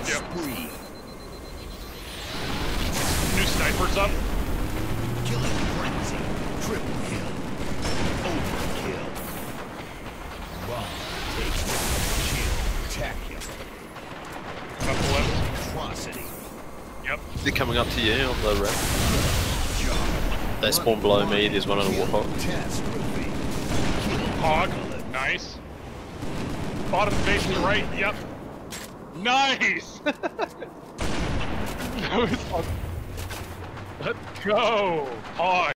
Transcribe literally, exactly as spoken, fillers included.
Yep. spree. New snipers up. Killing frenzy. Triple kill. Overkill. Bomb takes down. Kill. Tacular. Up left. Atrocity. Yep. They're coming up to you on the red. They spawn below me, there's one on the warhawk. Catastrophe. Hog. Nice. Bottom base to the right. Yep. Nice. That was awesome. Let's go. Hog.